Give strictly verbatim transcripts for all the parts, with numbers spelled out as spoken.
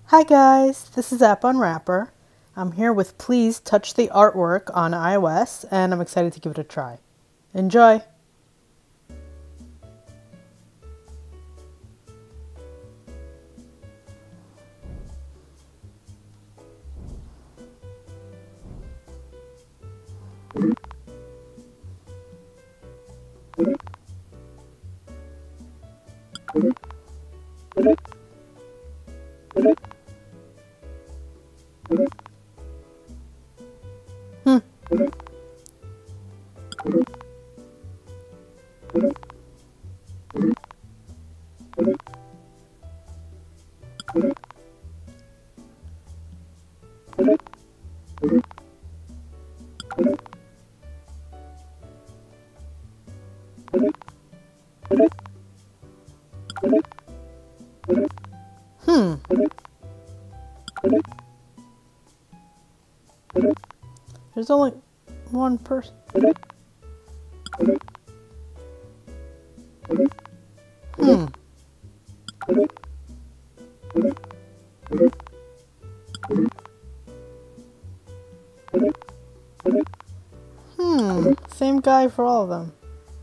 Hi guys, this is App Unwrapper. I'm here with Please Touch the Artwork on iOS and I'm excited to give it a try. Enjoy! Hmm. Hmm. There's only one person. Hmm. Hmm. Same guy for all of them.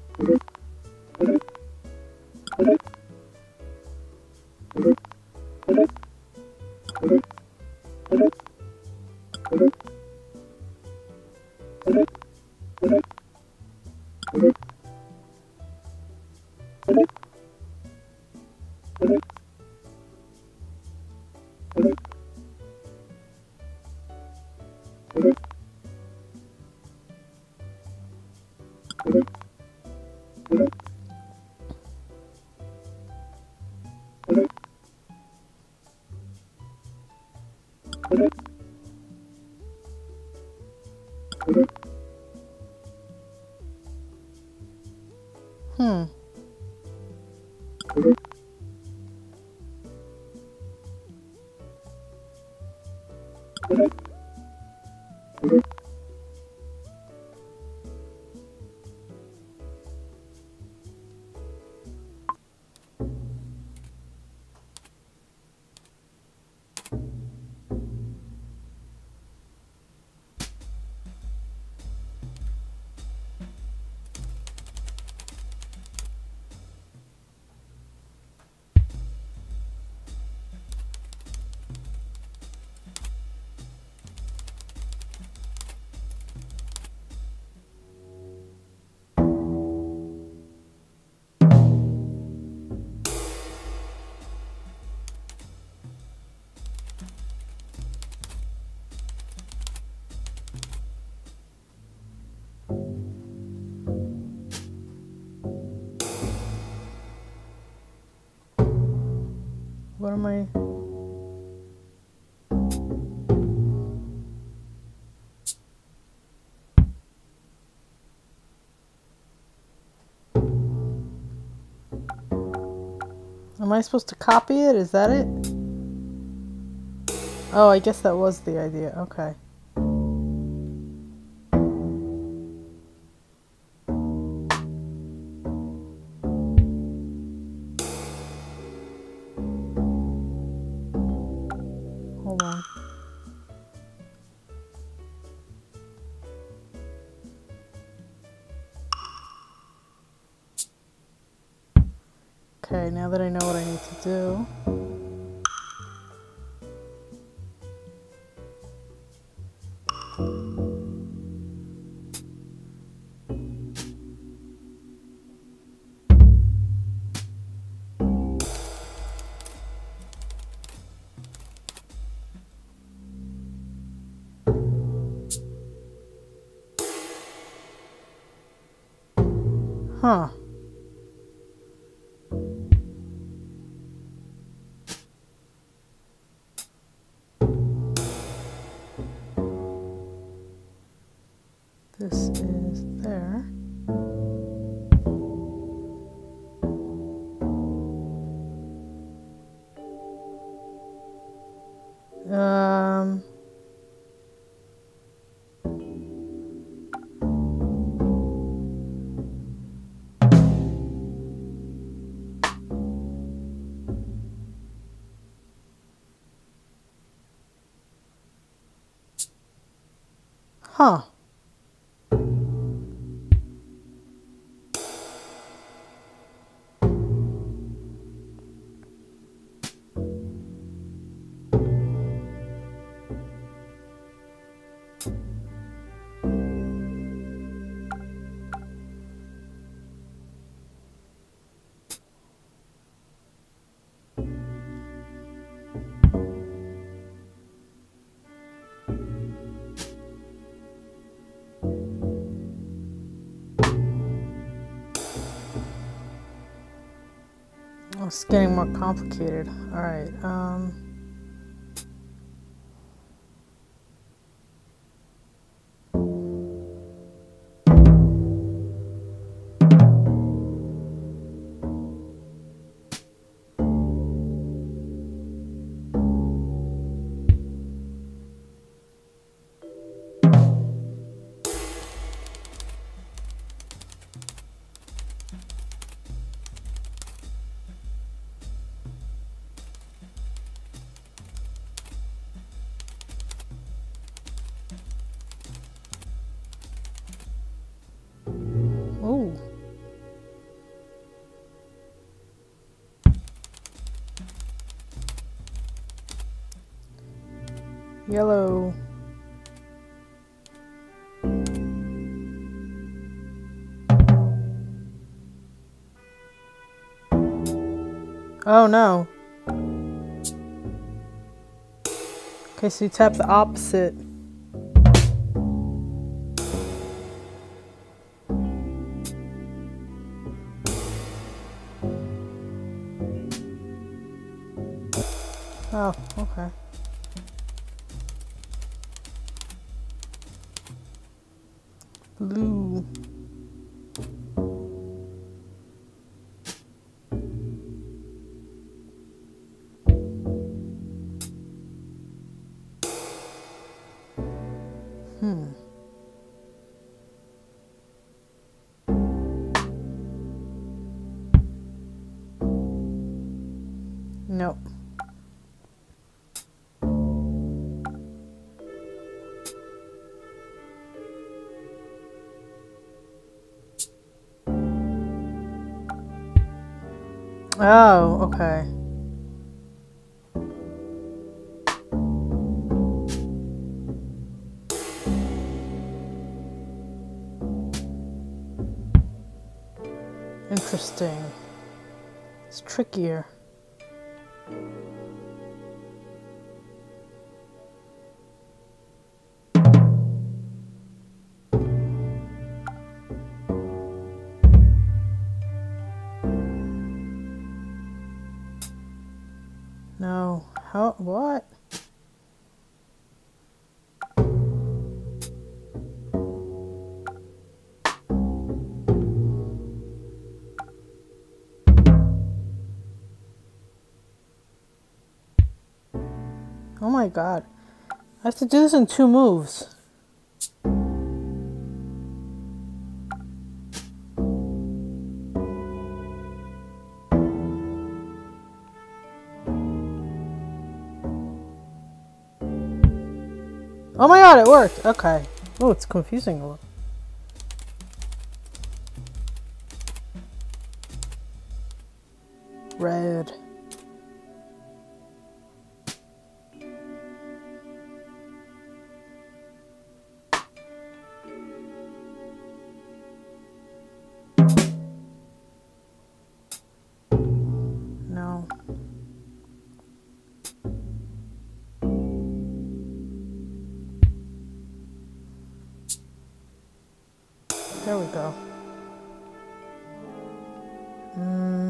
Hmm. What am I? Am I supposed to copy it? Is that it? Oh, I guess that was the idea. Okay. Hold on. Okay, now that I know what I need to do. Huh. This is there. Um... Huh. Oh, it's getting more complicated. All right. Um. Oh. Yellow. Oh no. Okay, so you tap the opposite. Oh, okay. Blue. Hmm. Nope. Oh, okay. Interesting. It's trickier. No. How? What? Oh my god. I have to do this in two moves. Oh my god, it worked. Okay. Oh, it's confusing a little. Red. No. There we go. Mm.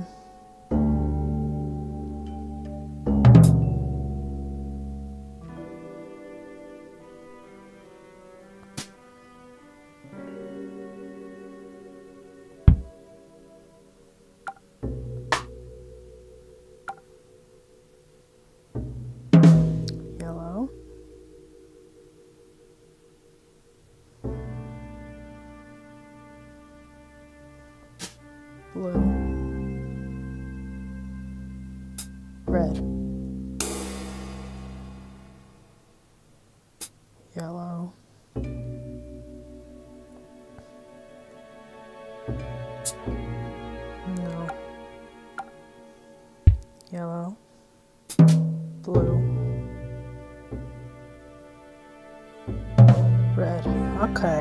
Yellow. Blue. Red. Yellow. blue, red. Okay.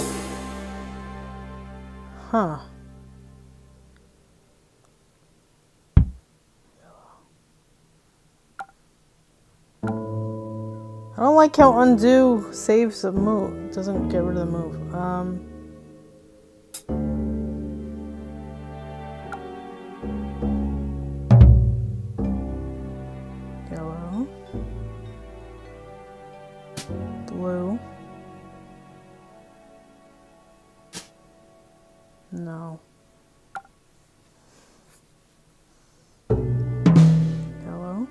Huh. I don't like how undo saves a move. Doesn't get rid of the move. Um. Yellow. Blue. No. Yellow.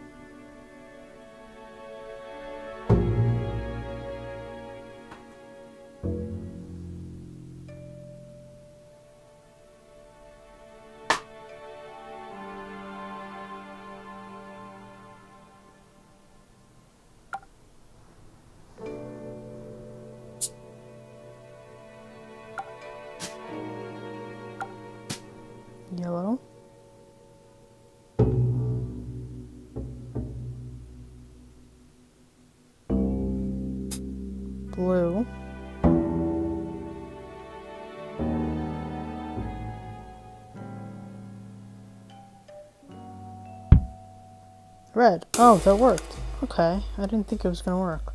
Yellow. Blue. Red. Oh, that worked. Okay. I didn't think it was gonna work.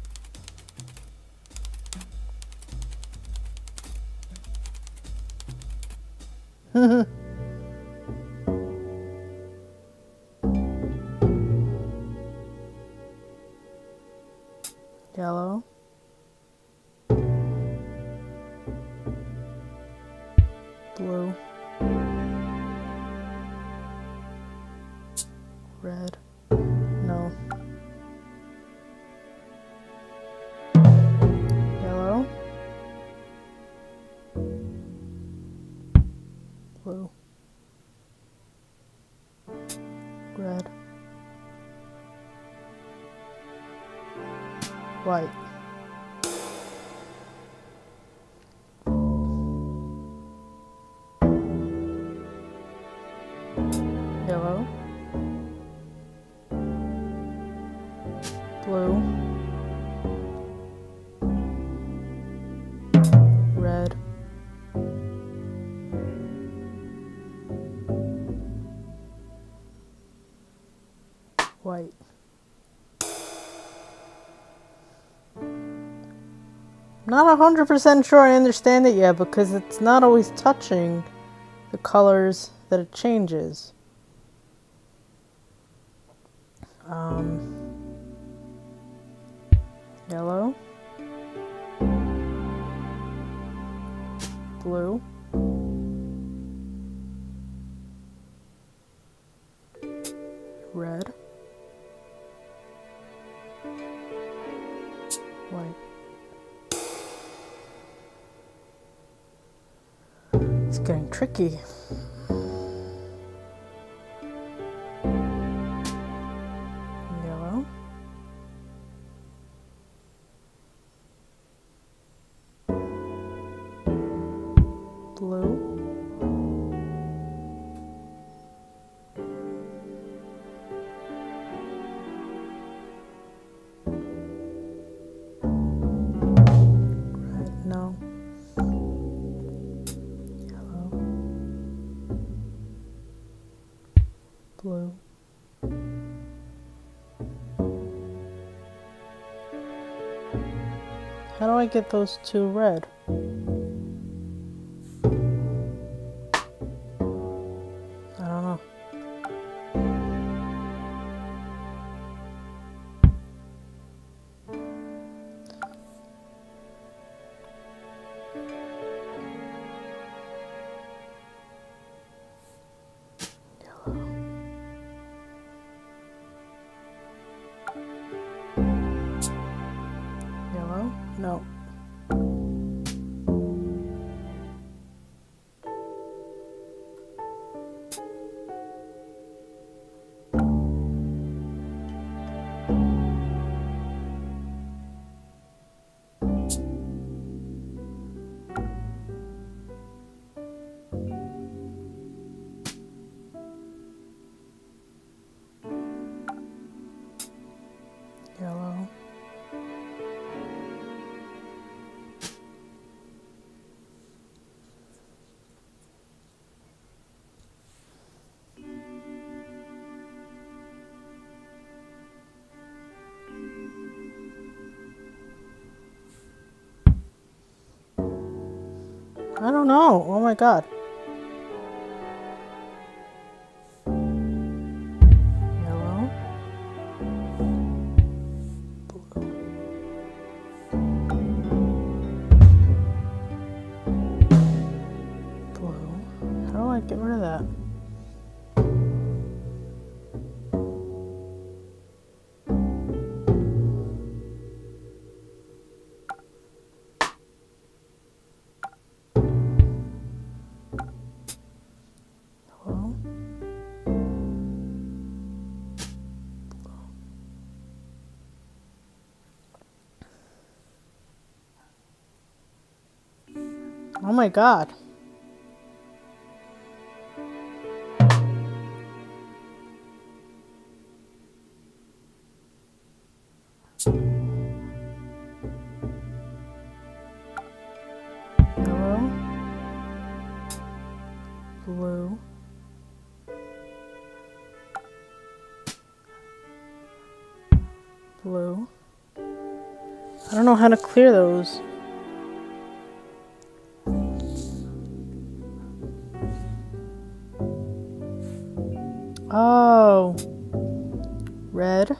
Yellow. Blue. Red. No. Yellow. Blue. Red. White. Yellow. Blue. Red. White. Not one hundred percent sure I understand it yet because it's not always touching the colors that it changes. Um, yellow, blue, red, white. It's getting tricky. Yellow. Blue. Red, no. Blue. How do I get those two red? I don't know. Yellow? No. I don't know. Oh my god. Yellow. Blue. Blue. How do I get rid of that? Oh my god. Yellow. Blue. Blue. I don't know how to clear those. Oh, red.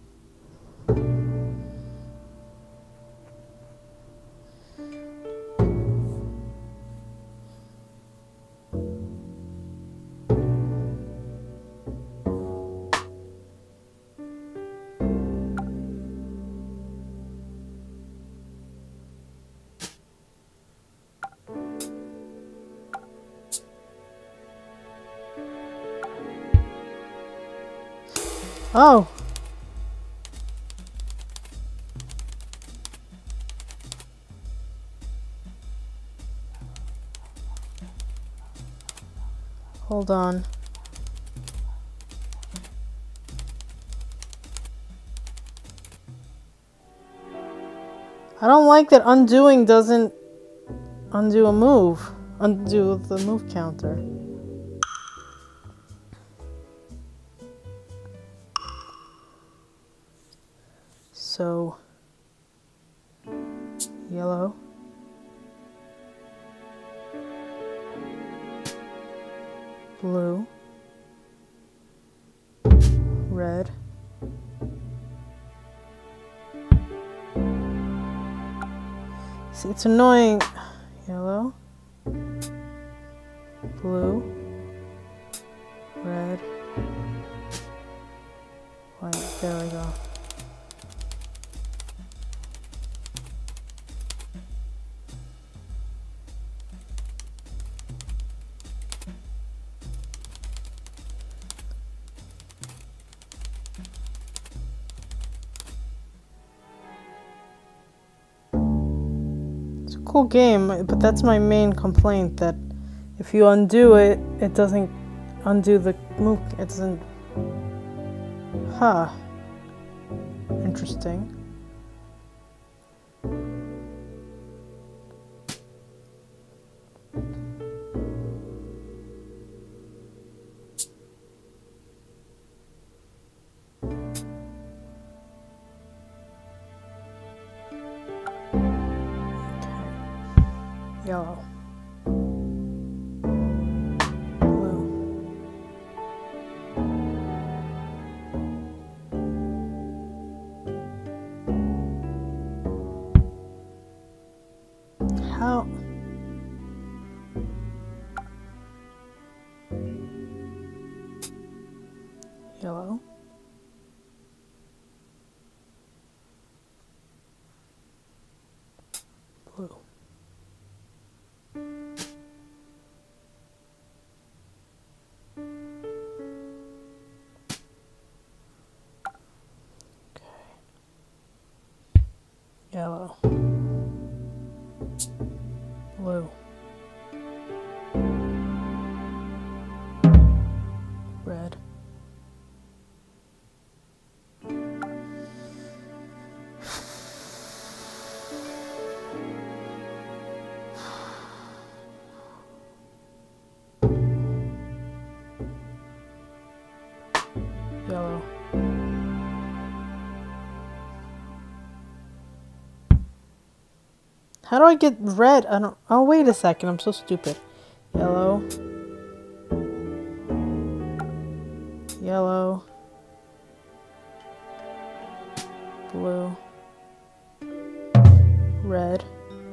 Oh. Hold on. I don't like that undoing doesn't undo a move. Undo the move counter. So, yellow. Blue. Red. See, it's annoying. Yellow. Blue. Red. White. There we go. Cool game, but that's my main complaint, that if you undo it, it doesn't undo the move. It doesn't. Huh. Interesting. Yellow. Blue. How? Yellow. Blue. Yellow. Blue. Red. Yellow. How do I get red? I don't... Oh, wait a second. I'm so stupid. Yellow. Yellow. Blue. Red.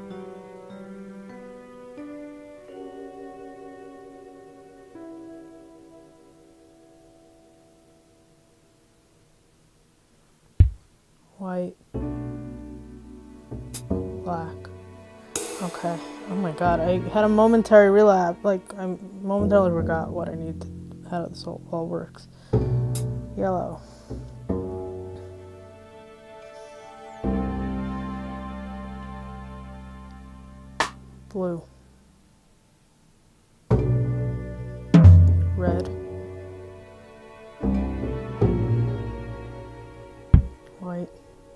White. Black. Okay. Oh my god, I had a momentary relapse. Like, I momentarily forgot what I need to, how this all, all works. Yellow. Blue. Red. White.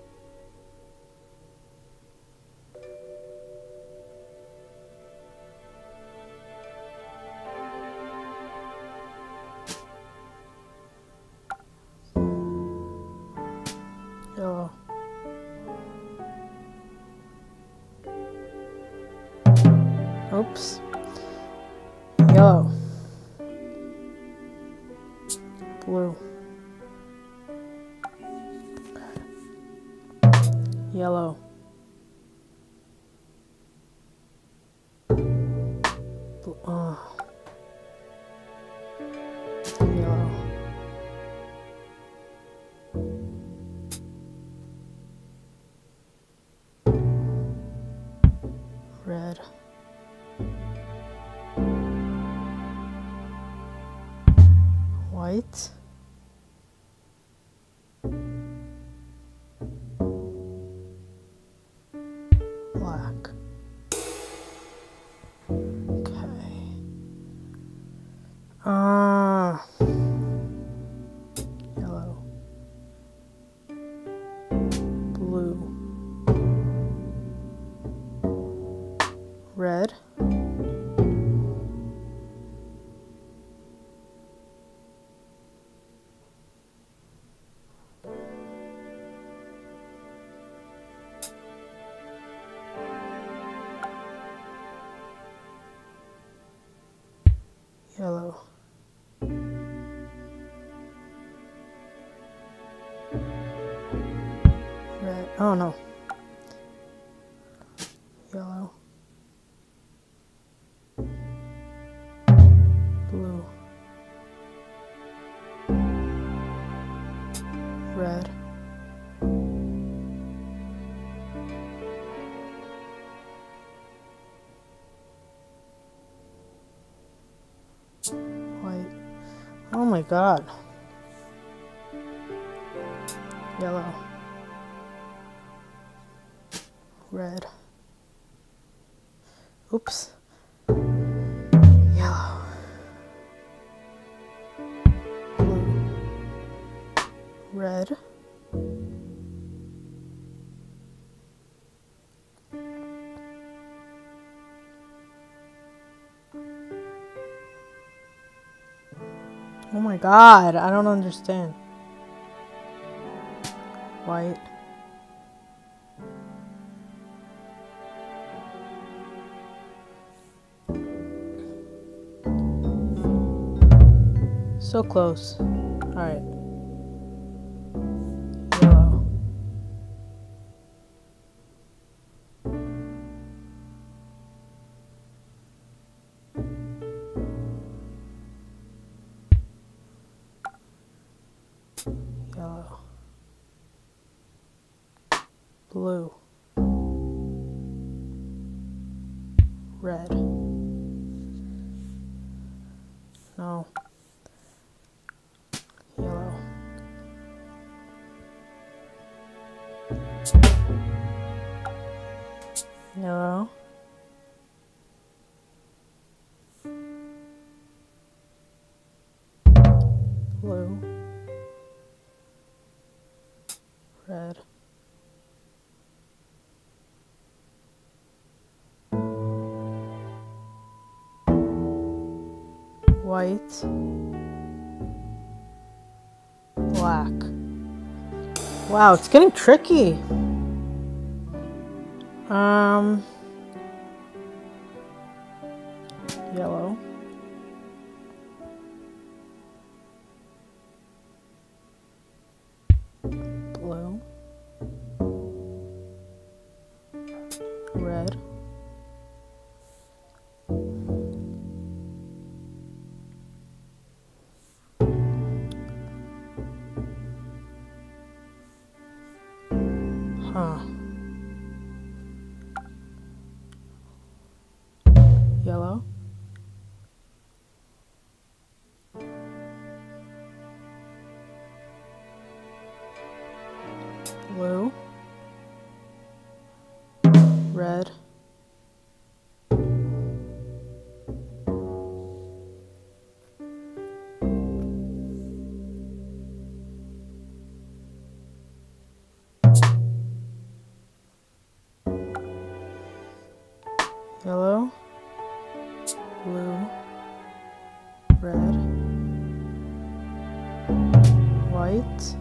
Yellow. Oops. Yellow. Blue. Yellow. Blue. Oh. Yellow. Red. White. Black. Okay. Ah. Uh, yellow. Blue. Red. Yellow. Red. Oh no. Yellow. Blue. Red. White. Oh my god. Yellow. Red. Oops. Yellow. Blue. Red. Oh my god, I don't understand. White. So close. Alright. Yellow. Yellow. Blue. Red. No. Yellow. Yellow. Blue. Red. White. Black. Wow, it's getting tricky. Um, Yellow. Blue. Red. Huh. Yellow. Blue. Red. Yellow, blue, red, white.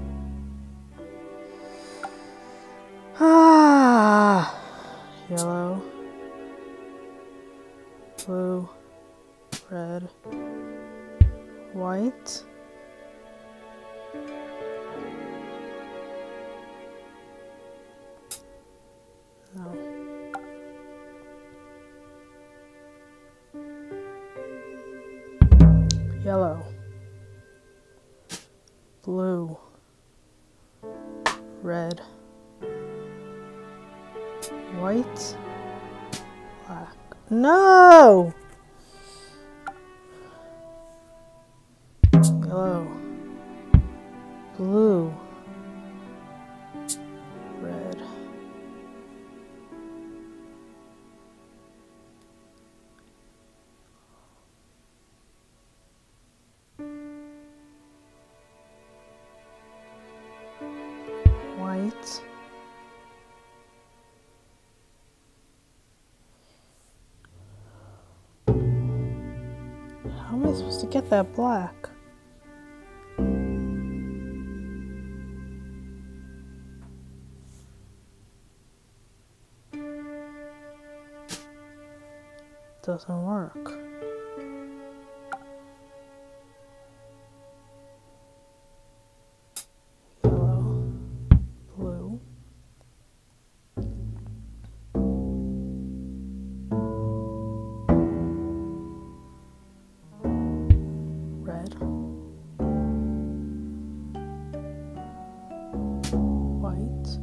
Ah, yellow, blue, red, white. No. Yellow, blue, red, white, black. No! Yellow, blue, red, white, how am I supposed to get that black? Doesn't work. Yellow, blue, red, white,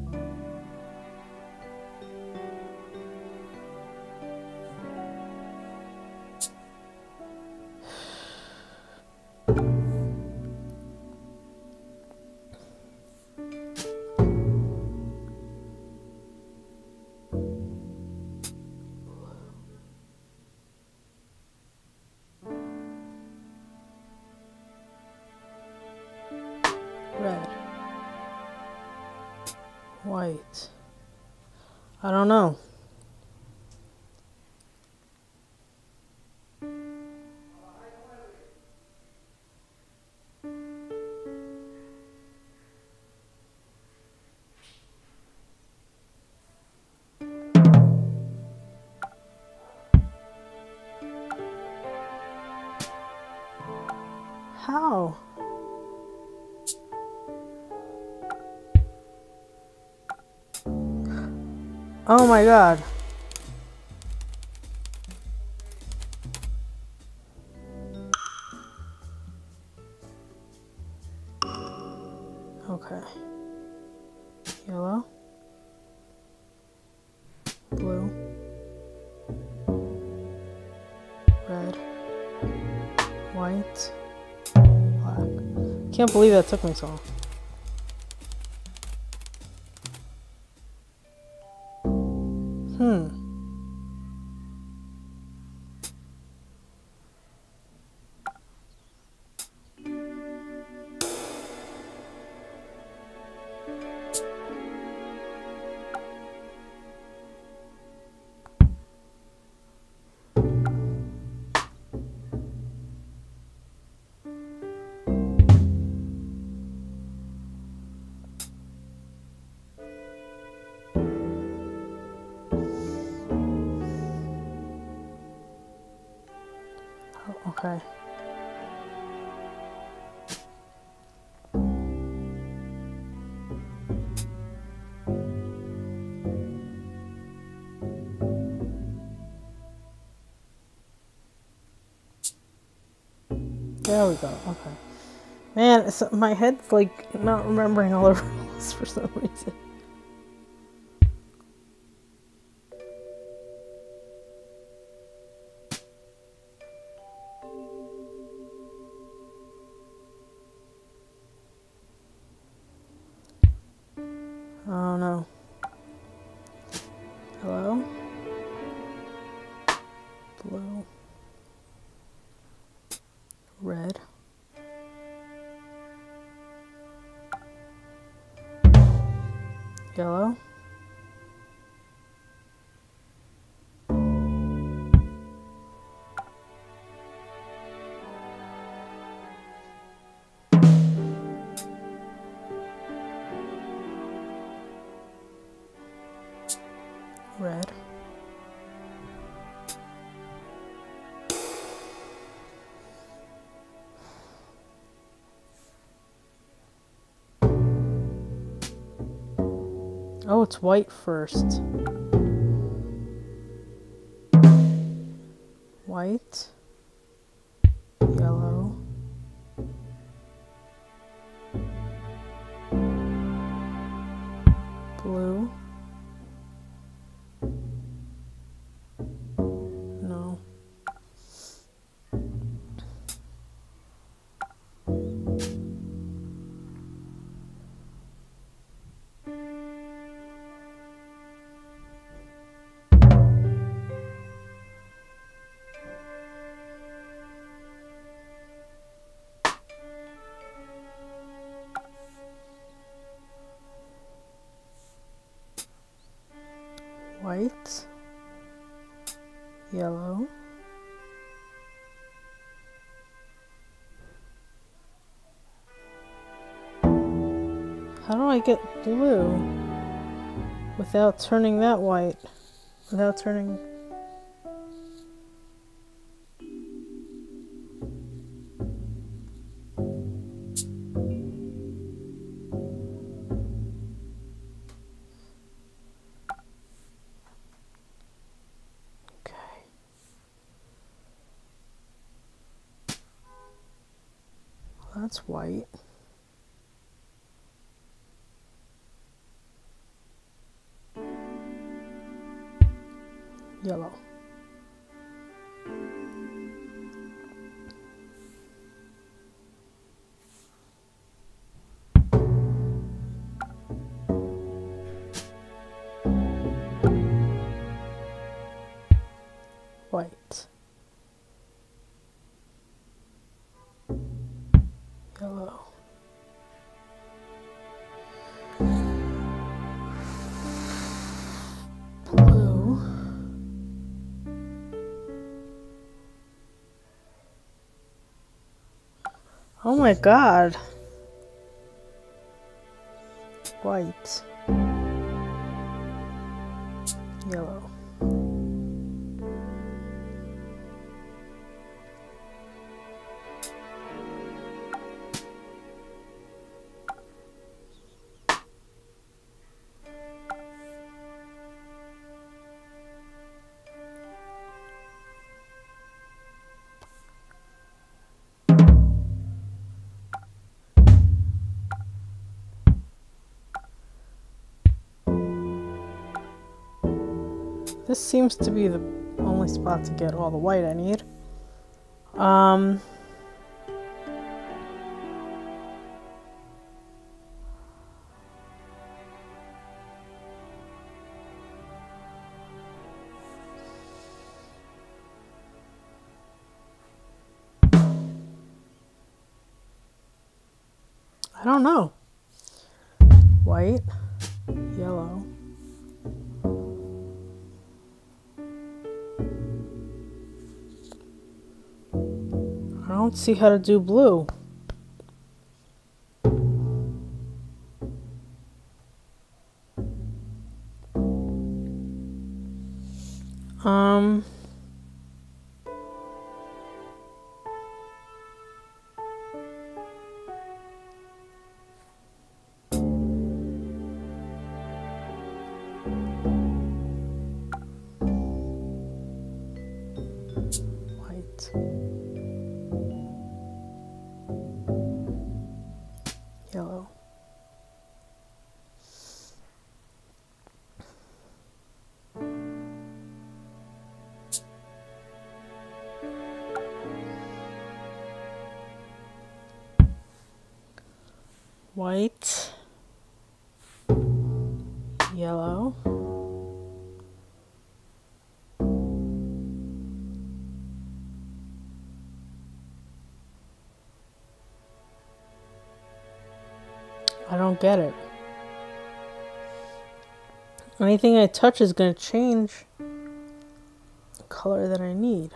red, white. I don't know. How? Oh my god. Okay. Yellow, blue, red, white, black. Can't believe that took me so long. Hmm. Okay. There we go. Okay. Man, it's, my head's like not remembering all the rules for some reason. Oh no. Hello? Blue. Red. Yellow. Red. Oh, it's white first. White. Yellow. Blue. No. White. Yellow. How do I get blue without turning that white? Without turning... Okay. Well, that's white. Yellow. White. Yellow. Blue. Oh my god. White. Yellow. This seems to be the only spot to get all the white I need. Um, I don't know. White, yellow. I don't see how to do blue. Um, White. Yellow. White. Yellow. I don't get it. Anything I touch is going to change the color that I need.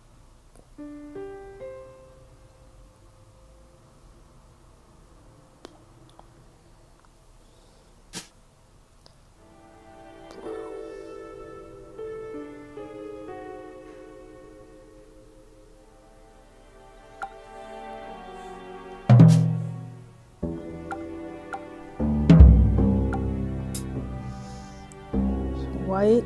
White.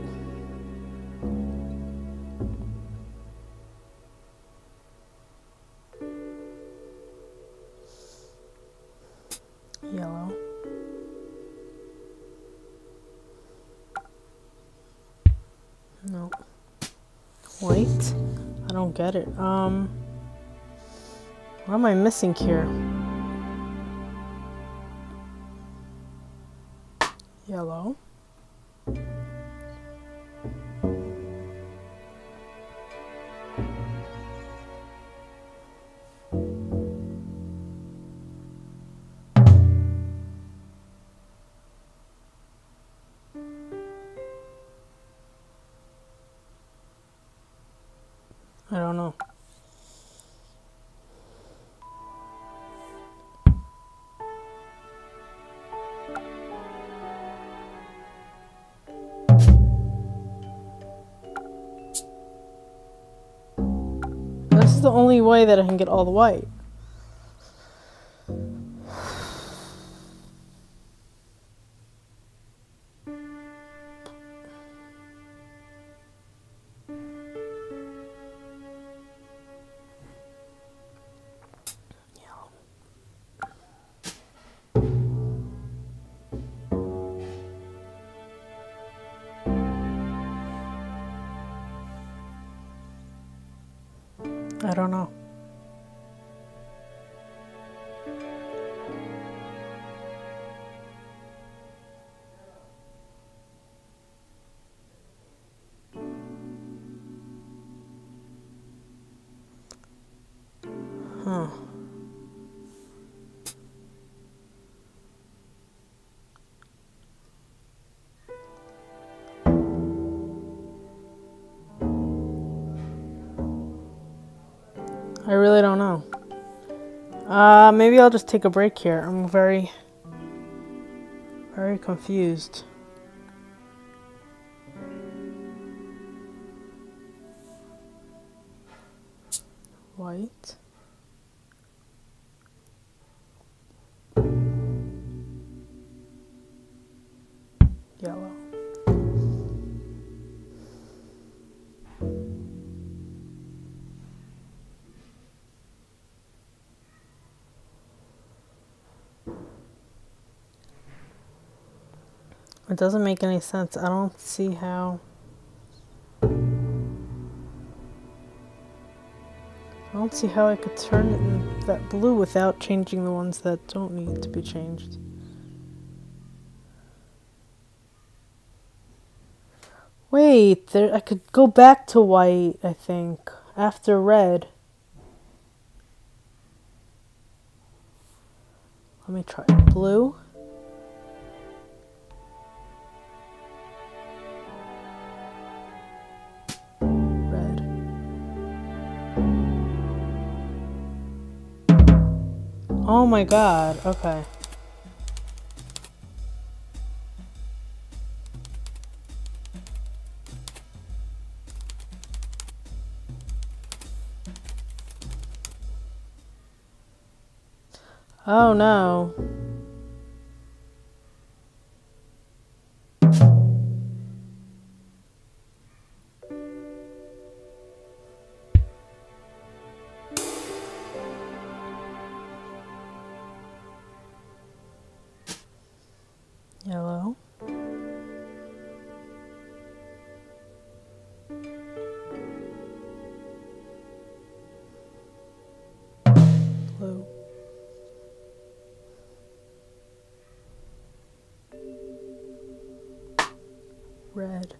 Yellow. No. White. I don't get it. Um, what am I missing here? Yellow. I don't know. This is the only way that I can get all the white. I don't know. Huh. I really don't know. Uh, maybe I'll just take a break here. I'm very, very confused. White. Yellow. It doesn't make any sense. I don't see how. I don't see how I could turn it in that blue without changing the ones that don't need to be changed. Wait, there, I could go back to white, I think, after red. Let me try blue. Oh my god, okay. Oh no. Blue. Red.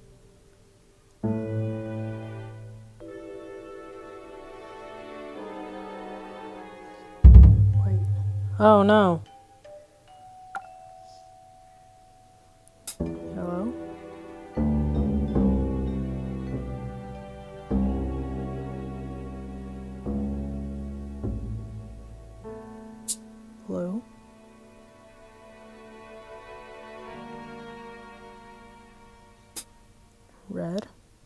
White. Oh no. Yellow. Blue. Red.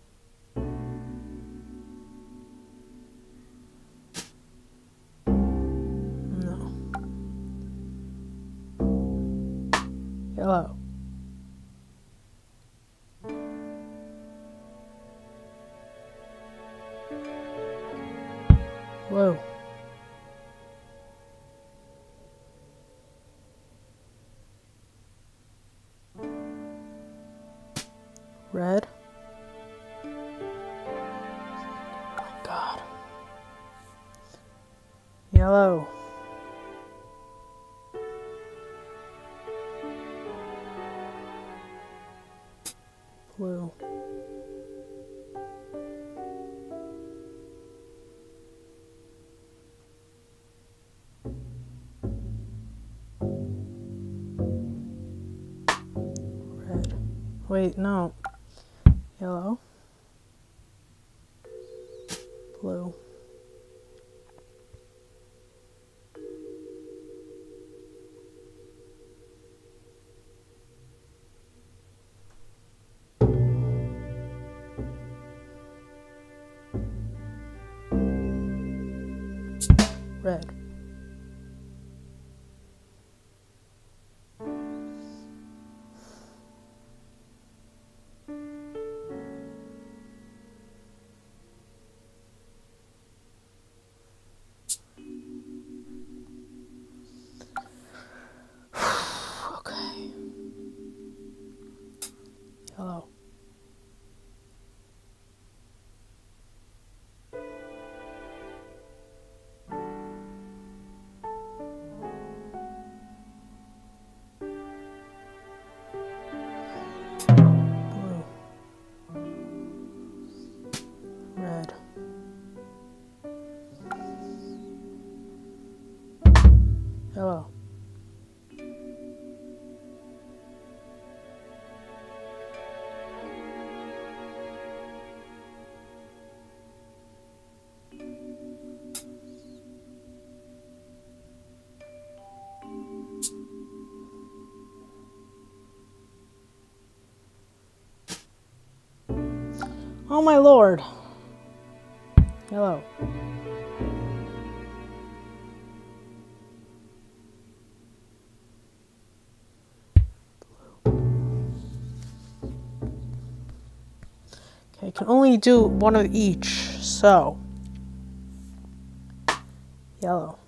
No. Yellow. Blue. Red. Oh my God. Yellow. Blue. Red. Wait, no. Yellow. Blue. Red. Okay. Yellow. Blue. Red. Yellow. Oh my lord. Yellow. Okay, I can only do one of each, so. Yellow.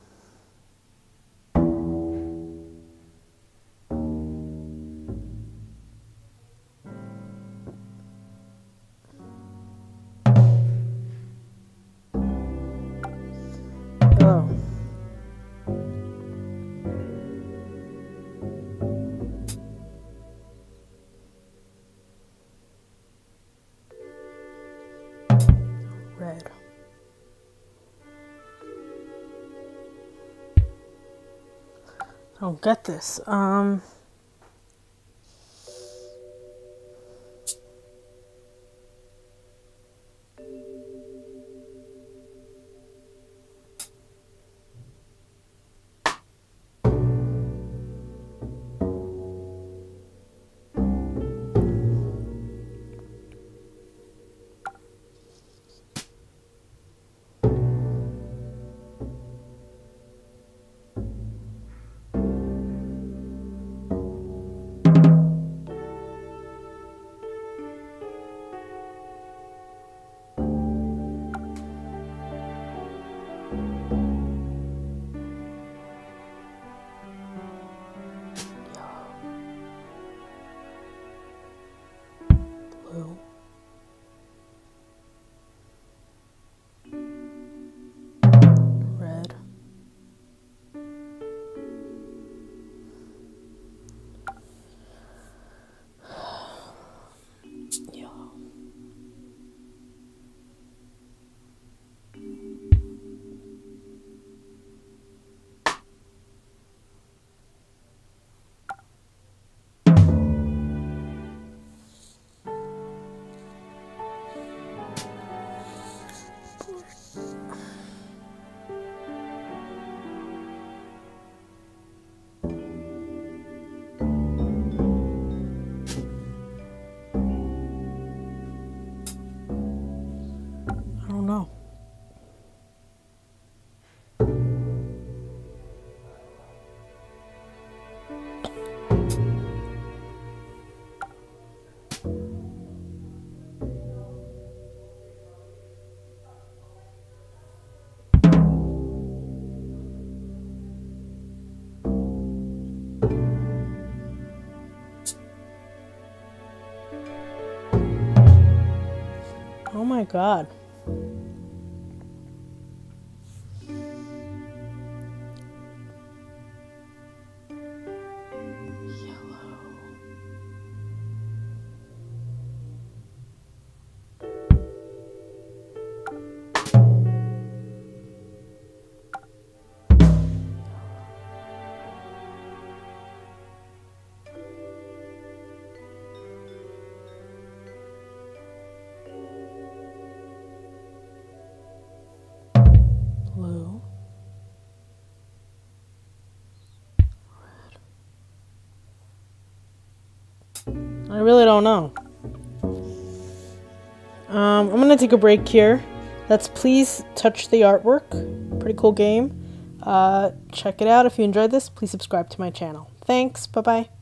Yellow. Red. I don't get this. Um. Blue. Red. my god. Blue. Red. I really don't know. Um, I'm gonna take a break here. That's Please Touch the Artwork. Pretty cool game. Uh, check it out if you enjoyed this. Please subscribe to my channel. Thanks. Bye-bye.